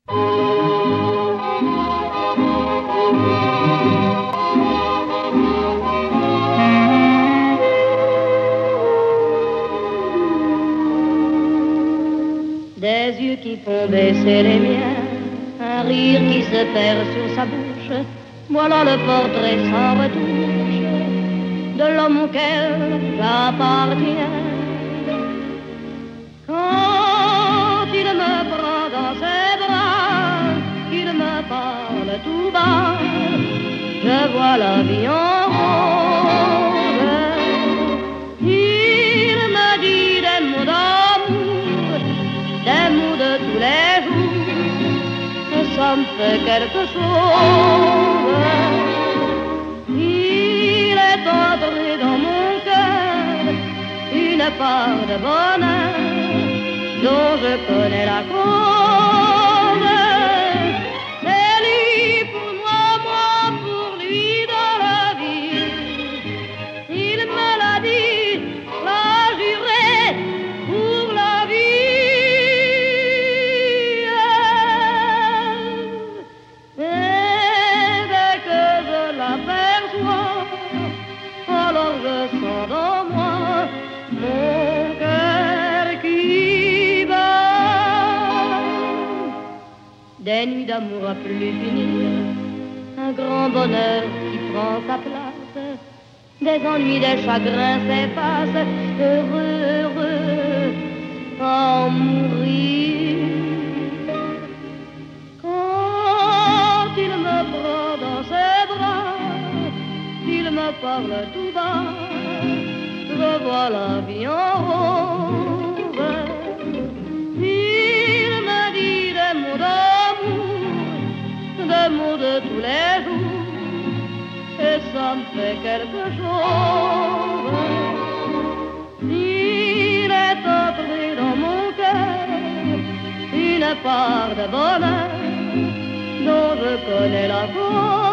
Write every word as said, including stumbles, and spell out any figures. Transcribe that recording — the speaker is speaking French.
Des yeux qui font baisser les miens, un rire qui se perd sur sa bouche, voilà le portrait sans retouche de l'homme auquel j'appartiens. Quand il me prend dans ses bras, qu'il me parle tout bas, je vois la vie en rose. Il me dit des mots d'amour, des mots de tous les jours, et ça me fait quelque chose. Il est entré dans mon cœur une part de bonheur dont je connais la cause. C'est lui pour moi, moi pour lui dans la vie. Il me l'a dit, l'a juré pour la vie. Et dès que je l'aperçois, alors je sens dans moi mon cœur qui bat. Des nuits d'amour à plus finir, un grand bonheur qui prend sa place, des ennuis, des chagrins s'effacent, heureux, heureux, à en mourir. Quand il me prend dans ses bras, il me parle tout bas, je vois la vie en rose. Il me dit des mots d'amour, des mots de tous les jours, et ça me fait quelque chose. Il est entré dans mon cœur une part de bonheur dont je connais la cause.